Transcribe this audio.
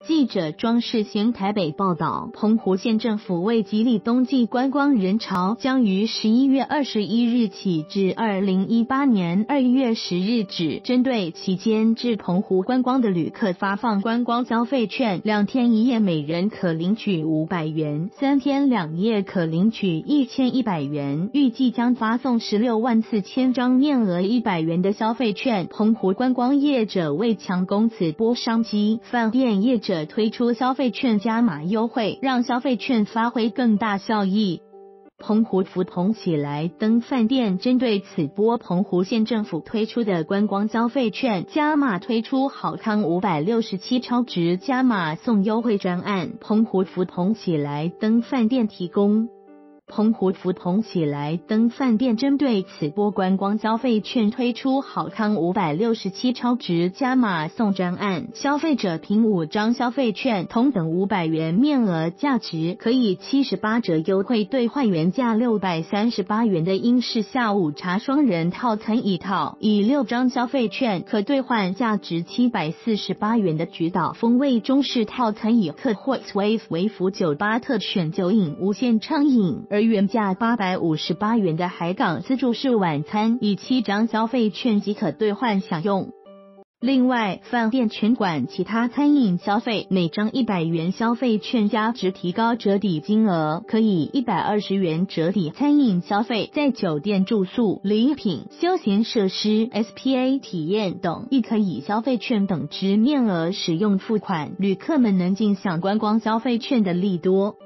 记者庄世贤台北报道，澎湖县政府为激励冬季观光人潮，将于11月21日起至2018年2月10日止，针对期间至澎湖观光的旅客发放观光消费券，2天1夜每人可领取500元，3天2夜可领取1100元，预计将发送164000张面额100元的消费券。澎湖观光业者为抢攻此波商机，饭店业者推出消费券加码优惠，让消费券发挥更大效益。澎湖福朋喜来登饭店针对此波澎湖县政府推出的观光消费券加码，推出好康567超值加码送优惠专案，澎湖福朋喜来登饭店提供。澎湖福朋喜来登饭店针对此波观光消费券推出好康567超值加码送专案，消费者凭5张消费券同等500元面额价值，可以78折优惠兑换原价638元的英式下午茶双人套餐一套，以6张消费券可兑换价值748元的菊岛风味中式套餐一客，或 Wave 微服酒吧特选酒饮无限畅饮，而原价858元的海港自助式晚餐，以7张消费券即可兑换享用。另外，饭店全馆其他餐饮消费，每张100元消费券加值提高折抵金额，可以120元折抵餐饮消费，在酒店住宿、礼品、休闲设施、SPA 体验等，亦可以消费券等值面额使用付款，旅客们能尽享观光消费券的利多。